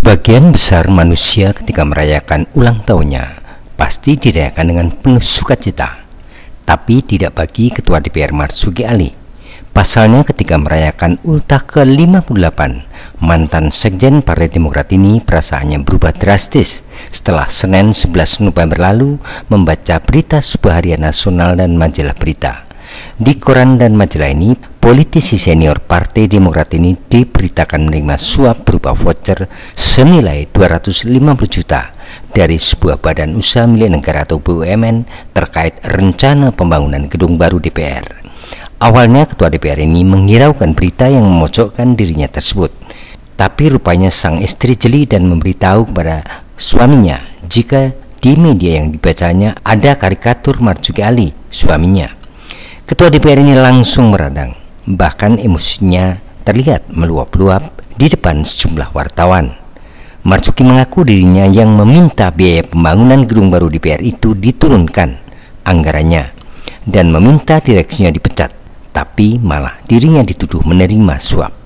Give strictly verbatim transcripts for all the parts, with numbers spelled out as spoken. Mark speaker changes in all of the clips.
Speaker 1: Sebagian besar manusia ketika merayakan ulang tahunnya pasti dirayakan dengan penuh sukacita, tapi tidak bagi Ketua D P R Marzuki Ali. Pasalnya ketika merayakan ultah ke lima puluh delapan, mantan Sekjen Partai Demokrat ini perasaannya berubah drastis setelah Senin sebelas November lalu membaca berita sebuah harian nasional dan majalah berita. Di koran dan majalah ini, politisi senior Partai Demokrat ini diberitakan menerima suap berupa voucher senilai dua ratus lima puluh juta dari sebuah badan usaha milik negara atau B U M N terkait rencana pembangunan gedung baru D P R. Awalnya Ketua D P R ini menghiraukan berita yang memojokkan dirinya tersebut, tapi rupanya sang istri jeli dan memberitahu kepada suaminya jika di media yang dibacanya ada karikatur Marzuki Ali, suaminya. Ketua D P R ini langsung meradang, bahkan emosinya terlihat meluap-luap di depan sejumlah wartawan. Marzuki mengaku dirinya yang meminta biaya pembangunan gedung baru D P R itu diturunkan anggarannya dan meminta direksinya dipecat, tapi malah dirinya dituduh menerima suap.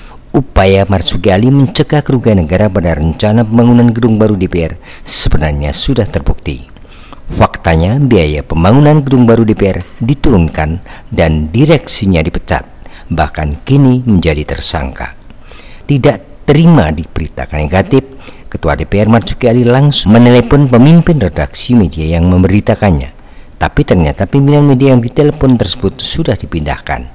Speaker 1: Upaya Marzuki Ali mencegah kerugian negara pada rencana pembangunan gedung baru D P R sebenarnya sudah terbukti. Faktanya biaya pembangunan gedung baru D P R diturunkan dan direksinya dipecat, bahkan kini menjadi tersangka. Tidak terima diberitakan negatif, Ketua D P R Marzuki Ali langsung menelepon pemimpin redaksi media yang memberitakannya, tapi ternyata pimpinan media yang ditelepon tersebut sudah dipindahkan.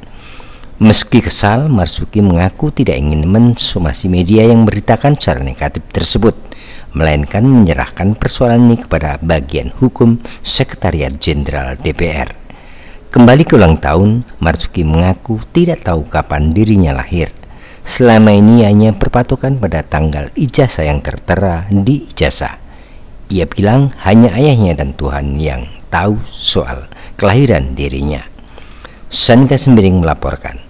Speaker 1: Meski kesal, Marzuki mengaku tidak ingin mensomasi media yang memberitakan secara negatif tersebut, melainkan menyerahkan persoalan ini kepada bagian hukum Sekretariat Jenderal D P R. Kembali ke ulang tahun, Marzuki mengaku tidak tahu kapan dirinya lahir. Selama ini hanya berpatokan pada tanggal ijazah yang tertera di ijazah. Ia bilang hanya ayahnya dan Tuhan yang tahu soal kelahiran dirinya. Sanita Sembiring melaporkan.